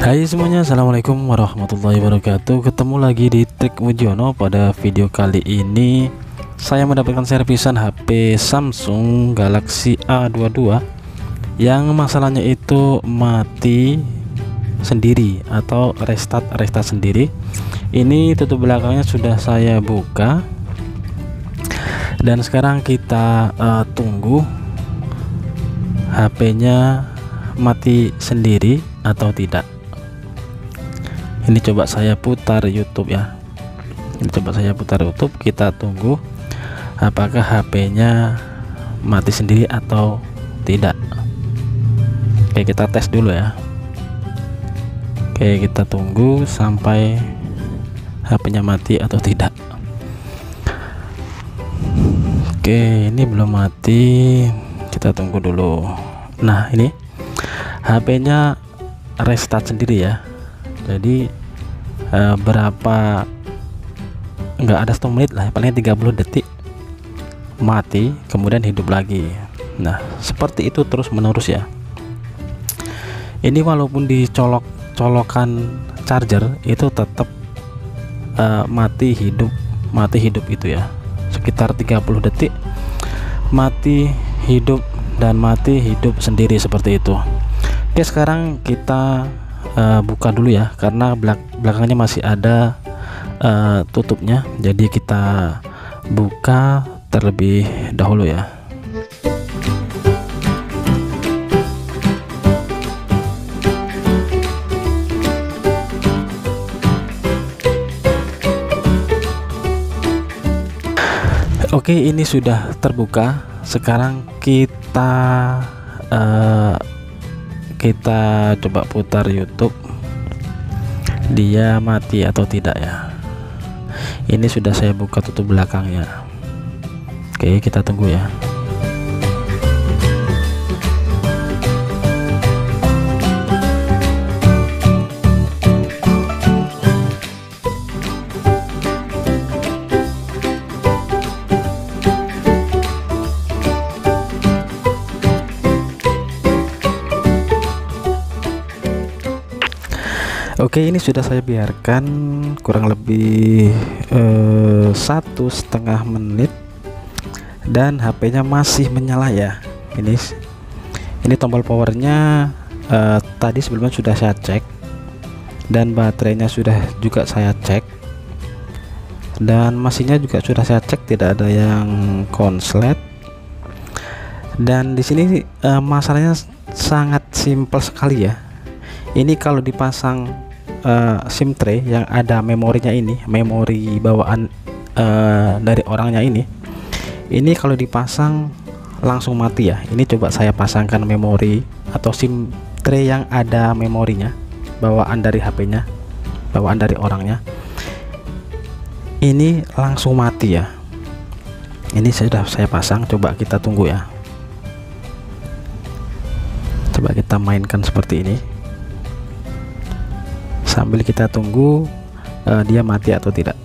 Hai semuanya, assalamualaikum warahmatullahi wabarakatuh. Ketemu lagi di Trik Mujiono. Pada video kali ini saya mendapatkan servisan HP Samsung Galaxy A22 yang masalahnya itu mati sendiri atau restart sendiri. Ini tutup belakangnya sudah saya buka dan sekarang kita tunggu HP-nya mati sendiri atau tidak. Ini coba saya putar YouTube ya. Ini coba saya putar YouTube, kita tunggu apakah HP-nya mati sendiri atau tidak. Oke, kita tes dulu ya. Oke, kita tunggu sampai HP-nya mati atau tidak. Oke, ini belum mati. Kita tunggu dulu. Nah, ini HP-nya restart sendiri ya. Jadi berapa, nggak ada 1 menit lah, paling 30 detik mati kemudian hidup lagi. Nah, seperti itu terus menerus ya. Ini walaupun dicolok-colokan charger itu tetap mati hidup itu ya, sekitar 30 detik mati hidup dan mati hidup sendiri seperti itu. Oke, sekarang kita buka dulu ya, karena belakangnya masih ada tutupnya, jadi kita buka terlebih dahulu ya. Oke, ini sudah terbuka. Sekarang kita coba putar YouTube, dia mati atau tidak ya. Ini sudah saya buka tutup belakangnya. Oke, kita tunggu ya. Oke, ini sudah saya biarkan kurang lebih 1,5 menit dan HP-nya masih menyala ya. Ini tombol powernya tadi sebelumnya sudah saya cek, dan baterainya sudah juga saya cek, dan mesinnya juga sudah saya cek, tidak ada yang konslet. Dan di sini masalahnya sangat simpel sekali ya. Ini kalau dipasang SIM tray yang ada memorinya, ini memori bawaan dari orangnya, ini kalau dipasang langsung mati ya. Ini coba saya pasangkan memori atau SIM tray yang ada memorinya bawaan dari HP-nya, bawaan dari orangnya, ini langsung mati ya. Ini sudah saya pasang, coba kita tunggu ya. Coba kita mainkan seperti ini sambil kita tunggu dia mati atau tidak.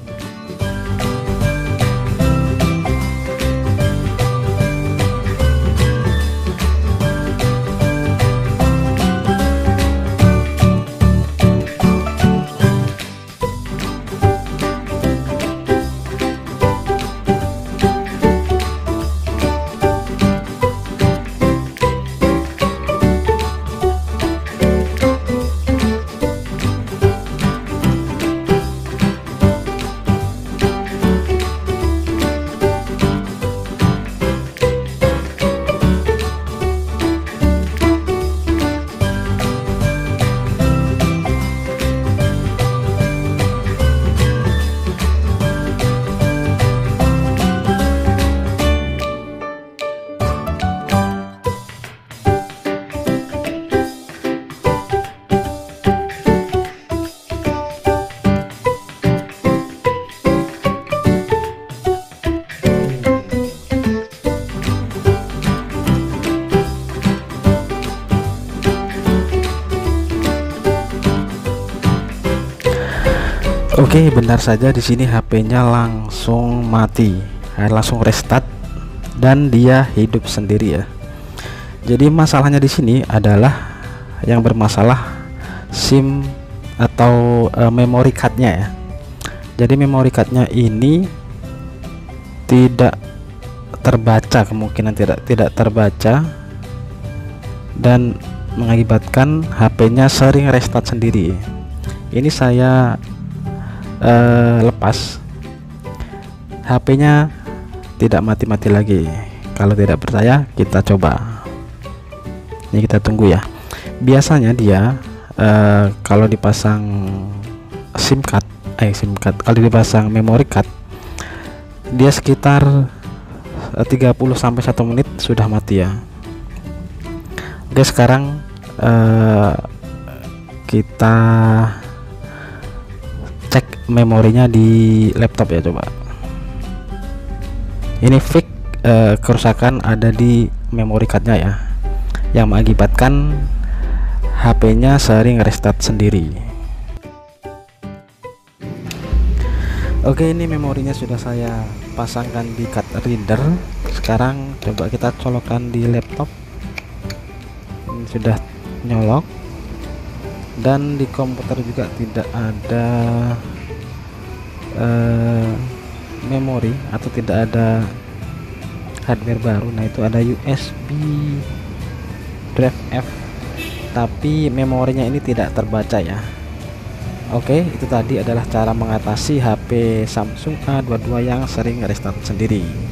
Oke, benar saja di sini HP-nya langsung mati, langsung restart dan dia hidup sendiri ya. Jadi masalahnya di sini adalah yang bermasalah SIM atau memory cardnya ya. Jadi memory cardnya ini tidak terbaca, kemungkinan tidak terbaca, dan mengakibatkan HP-nya sering restart sendiri. Ini saya lepas, HP-nya tidak mati-mati lagi. Kalau tidak percaya, kita coba. Ini kita tunggu ya. Biasanya dia kalau dipasang SIM card, kalau dipasang memory card, dia sekitar 30 sampai 1 menit sudah mati ya. Oke, sekarang kita cek memorinya di laptop ya, coba. Ini fix kerusakan ada di memory cardnya ya, yang mengakibatkan HP-nya sering restart sendiri. Oke, ini memorinya sudah saya pasangkan di card reader. Sekarang coba kita colokkan di laptop. Ini sudah nyolok, dan di komputer juga tidak ada memori atau tidak ada hardware baru. Nah, itu ada USB drive F, tapi memorinya ini tidak terbaca ya. Oke, itu tadi adalah cara mengatasi HP Samsung A22 yang sering restart sendiri.